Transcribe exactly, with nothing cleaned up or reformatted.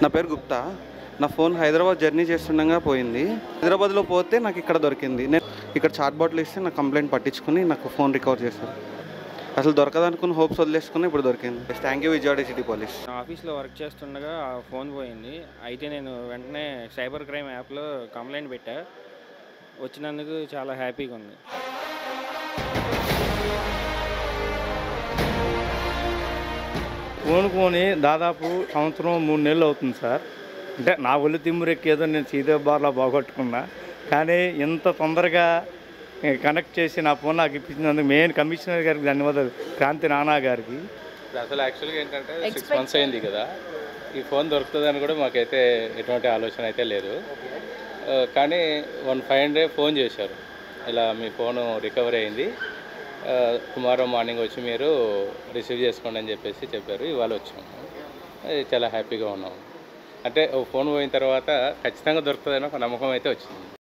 నా పేరు గుప్తా. నా ఫోన్ హైదరాబాద్ జర్నీ చేస్తుండగా పోయింది. హైదరాబాద్లో పోతే నాకు ఇక్కడ దొరికింది. నేను ఇక్కడ చాట్ బాట్లు ఇస్తే నా కంప్లైంట్ పట్టించుకుని నాకు ఫోన్ రికవర్ చేశారు. అసలు దొరకదనుకుని హోప్స్ వదిలేసుకుని ఇప్పుడు దొరికింది. Thank you Vijayawada city police. నా ఆఫీస్లో వర్క్ చేస్తుండగా ఆ ఫోన్ పోయింది. అయితే నేను వెంటనే సైబర్ క్రైమ్ యాప్లో కంప్లైంట్ పెట్టా. వచ్చినందుకు చాలా హ్యాపీగా ఉంది. ఫోన్ కొని దాదాపు సంవత్సరం మూడు నెలలు అవుతుంది సార్. అంటే నా ఒళ్ళు తిమ్మురెక్కేదో నేను సీతాబార్లో బాగొట్టుకున్నా, కానీ ఇంత తొందరగా కనెక్ట్ చేసి నా ఫోన్ నాకు ఇప్పించినందుకు మెయిన్ కమిషనర్ గారికి ధన్యవాదాలు, క్రాంతి నానా గారికి. అసలు యాక్చువల్గా ఏంటంటే సిక్స్ మంత్స్ అయింది కదా, ఈ ఫోన్ దొరుకుతుందని కూడా మాకైతే ఎటువంటి ఆలోచన అయితే లేదు. కానీ వన్ ఫైవ్ హండ్రెడ్ ఫోన్ చేశారు, ఇలా మీ ఫోను రికవరీ అయింది, టుమారో మార్నింగ్ వచ్చి మీరు రిసీవ్ చేసుకోండి అని చెప్పేసి చెప్పారు. ఇవాళ వచ్చాము, చాలా హ్యాపీగా ఉన్నాము. అంటే ఫోన్ పోయిన తర్వాత ఖచ్చితంగా దొరుకుతుందని ఒక నమ్మకం అయితే వచ్చింది.